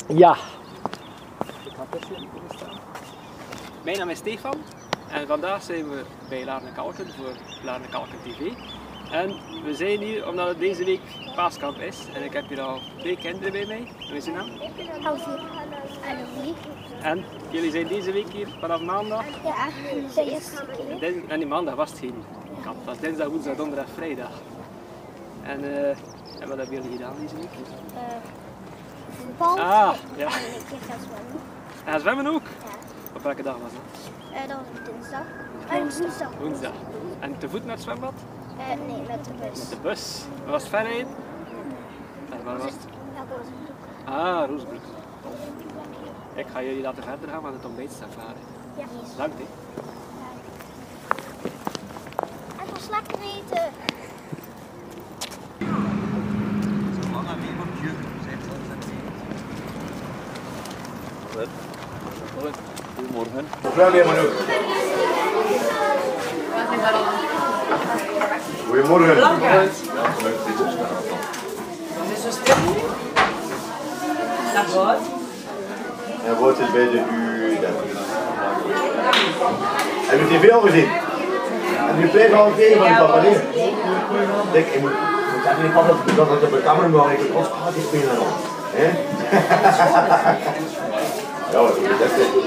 Ja. Ik ga tussen jullie kunnen staan. Mijn naam is Stefan en vandaag zijn we bij Laarne Kalken voor Laarne Kalken TV. En we zijn hier omdat het deze week paaskamp is en ik heb hier al 2 kinderen bij mij. Wat is uw naam? Alfie. En Louis. En jullie zijn deze week hier vanaf maandag? Ja, de eerste keer. En die maandag was het geen kamp, het was dinsdag, woensdag, donderdag, vrijdag. En wat hebben jullie gedaan deze week? Voetbal. Ah, ja. En een keer gaan zwemmen. En zwemmen ook? Ja. Op welke dag was dat? Dat was dinsdag. Woensdag. Woensdag. En te voet naar het zwembad? Nee, met de bus. Met de bus. Was het ver rijden? En waar was het? Ja, Rozenbroek. Ah, Rozenbroek. Ik ga jullie laten verder gaan, want het ontbijt staat klaar. Ja. Bedankt, hè. En was lekker eten. Zolang aan weerbordje zijn we ons Goedemorgen. Goedemorgen. En wordt het bij de U. Heb je tv al gezien? En je pleegt al een keer van de papa neer. Kijk, je moet zeggen niet dat het op de camera maar ik kost die spelen nog. Ja, wat is dat?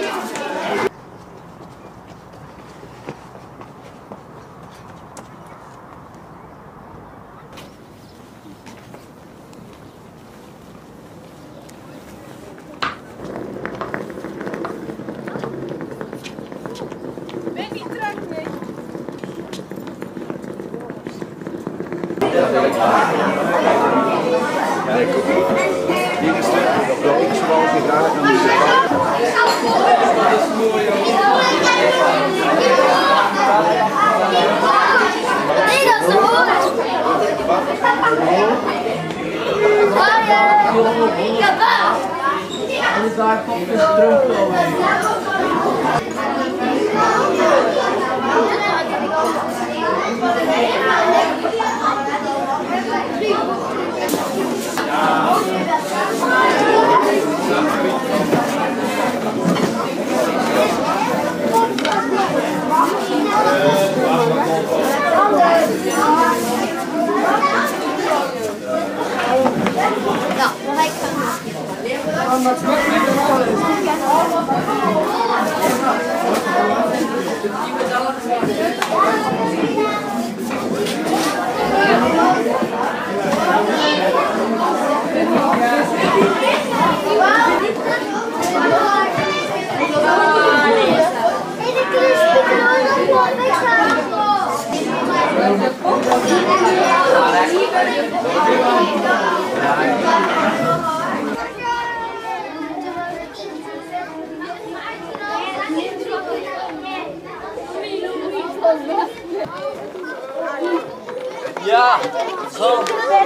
Ja, zo.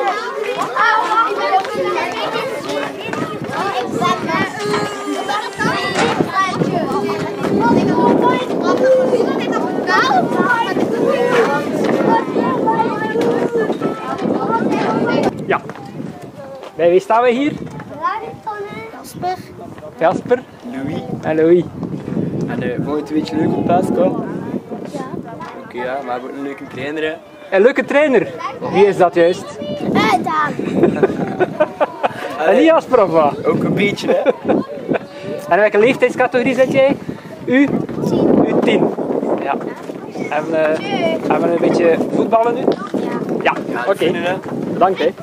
Ja. Bij wie staan we hier? Jasper. Jasper. Louis. En Louis. En vond je het een beetje leuk op Pascal? Ja. Oké, ja, maar we hebben ook een leuke trainer. Hè. Een leuke trainer. Wie is dat juist? Daan. En niet Jasper of wat? Ook een beetje, hè? En welke leeftijdscategorie zit jij? U? U10. Ja. En hebben we een beetje voetballen nu? Ja. Ja, oké. Bedankt, hè.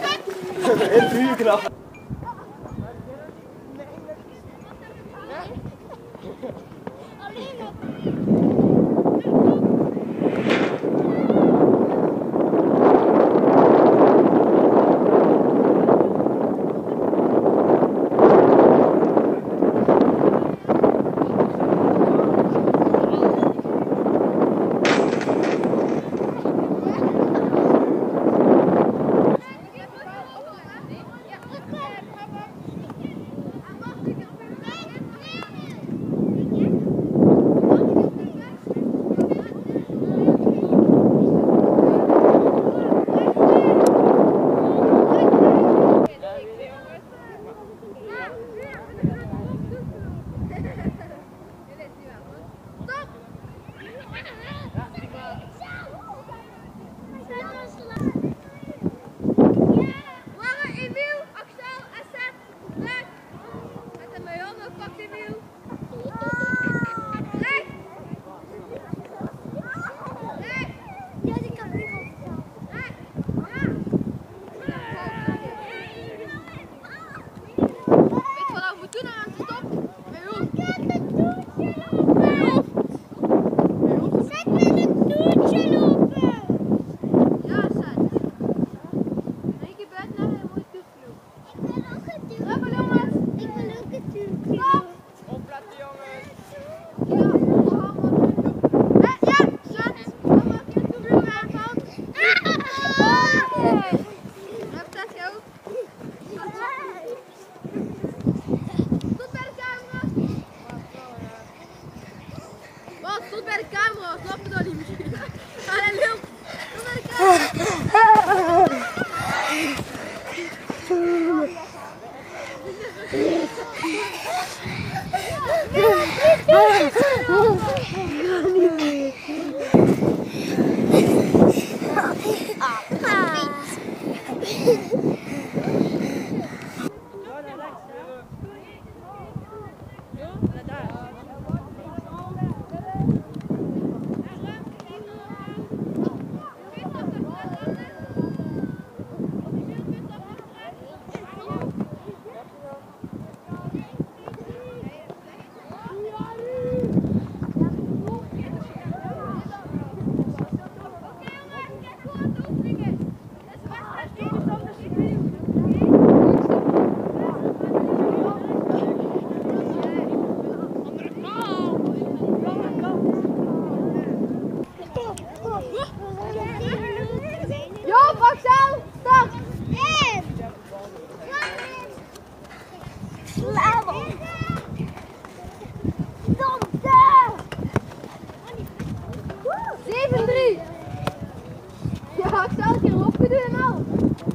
Ja, ik zou het hier opgedoen nou.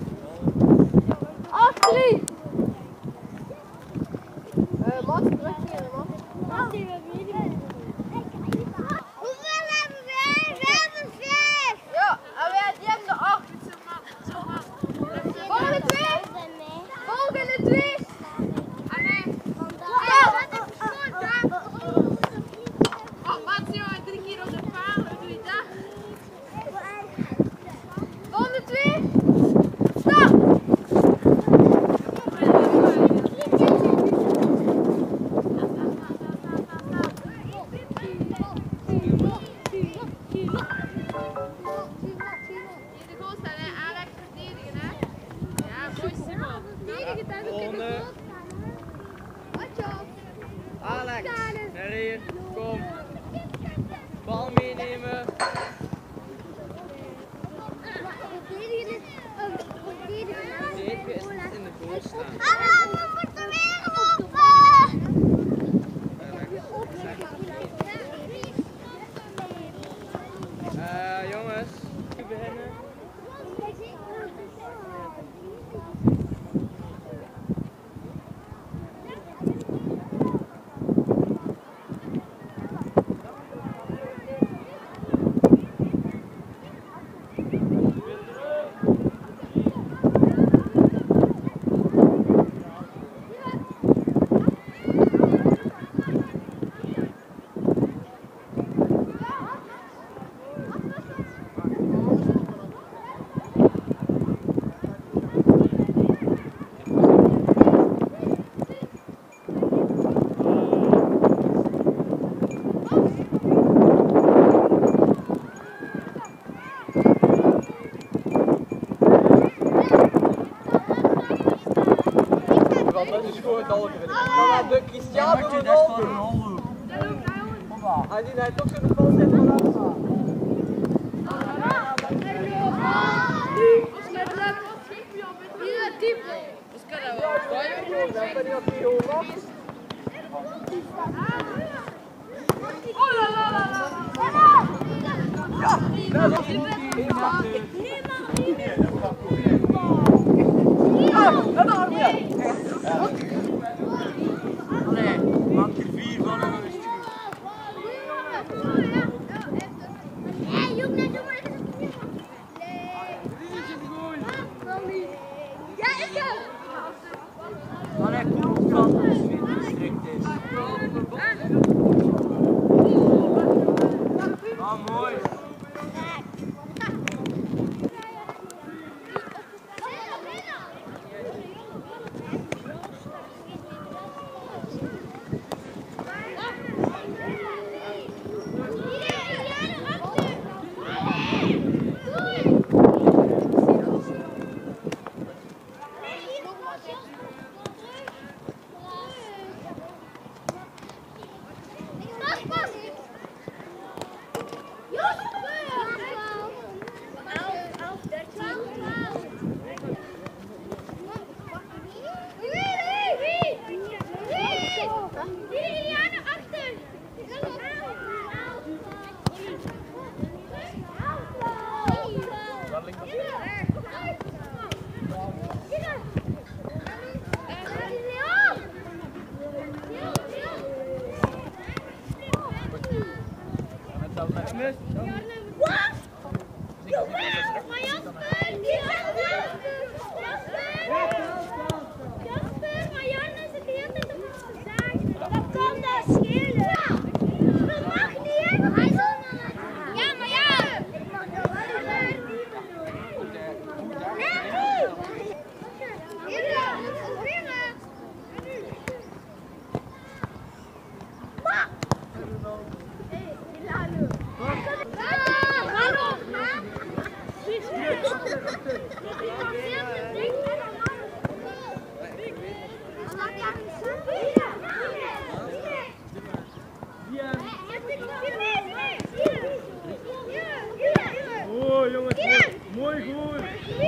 8-3. Mats, terug hier, man. Hoeveel hebben we? We hebben 5. Ja, en die hebben er 8. Volgende 2. Volgende 2. Oh, Mats, jongen, 3 keer op de paal. Hoe doe je dat? Volgende 2. Stop! Alex, naar hier, kom. Bal meenemen. Zeker is het in de goal staan. Hallo, we moeten weer lopen! Jongens, we beginnen. Dat is gewoon dolger. Dan de Cristiano Ronaldo. En die heeft toch zo'n bal zitten van afstaan. Allee, maak er 4 van en dan is het goed. Allee, kom op kant, als het niet gestrikt is. Ah, mooi. Oh jongens, mooi goed.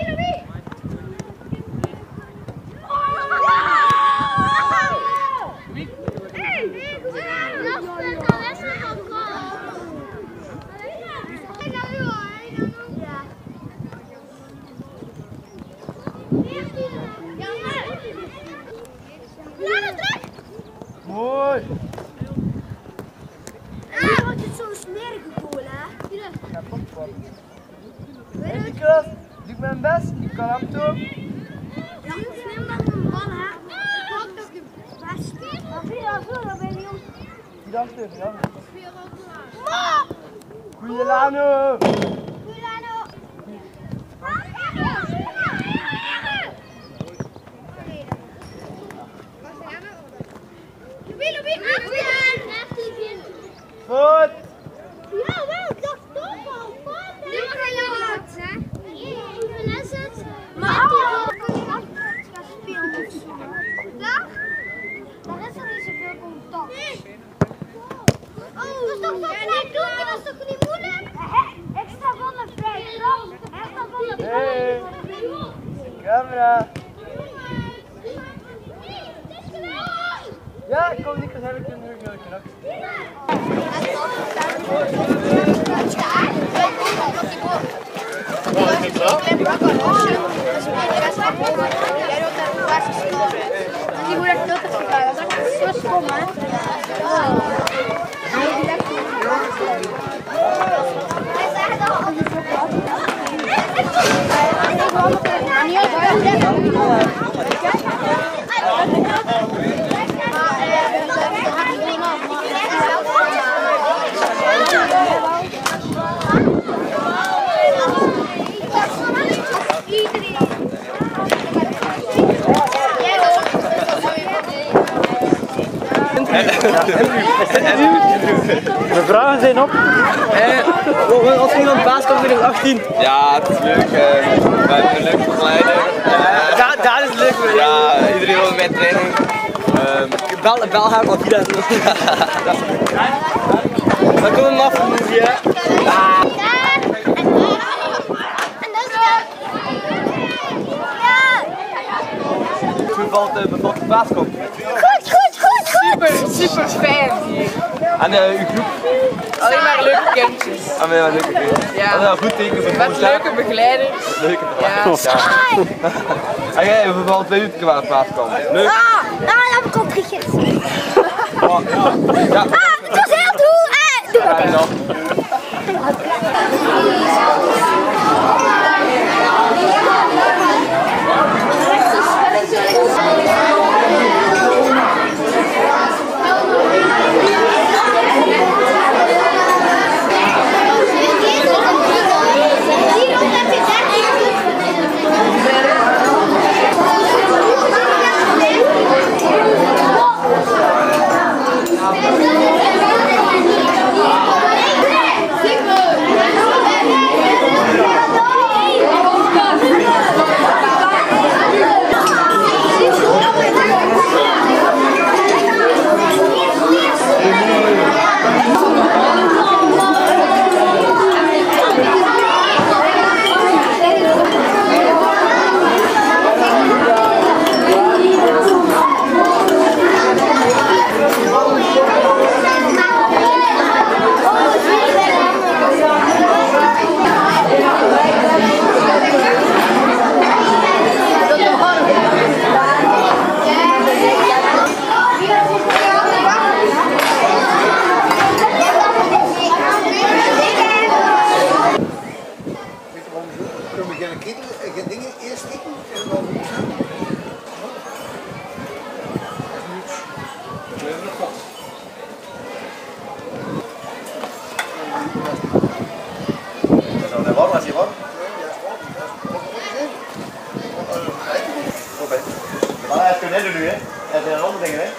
Mooi. Ah, wat is zo'n smerige goal, hè? Ja, popcorn. Niklas, doe ik mijn best, ik kan hem toe. Ja, slim dat we een bal hebben. Ik hoop dat je best. Maar dat ben je niet om. Die dacht even, ja. Ma! Goeie Lano. Goeie Lano. Goed. Ja, wel, dat is toch wel. Nu mag je jou uit, hè? Hoeveel is het? Maar gaan spelen of zo. Dag? Daar is er niet zoveel contact. Oh, dat is toch zo vrij donker, dat is toch niet moeilijk? Ik sta van de vrij trap. Ik sta van de Hey. Camera. Ja, kom Niklas, heb ik een ruggelkrak. De vragen zijn op. Als iemand baas komt in 18. Ja, het is leuk. We hebben een leuke begeleider. Daar is het leuk. Ja, iedereen wil met training. Bel haar wat hier. Dan komen we af van de movie, hè. Hoe bevalt de paaskom? Super fijn hier. En uw groep? Alleen maar leuke kindjes. Ah, maar leuke kindjes. Ja. Dat is een goed teken voor Met leuke begeleiders. Leuke begeleiders. Ja. En jij, hoe bevalt bij u qua paaskom? Leuk? Dat heb ik opgegeten. Ja. Het was heel doel. Doe Ja, ja.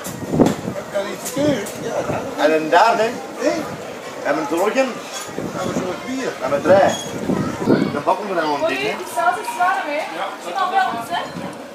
Kan niet sturen? Ja. En een derde? En een torgen? En een soort bier. En een draai. Dan pakken we dan gewoon een ding. Moet je die saus iets zwaarder mee? Ja. Zie je al wel, hè?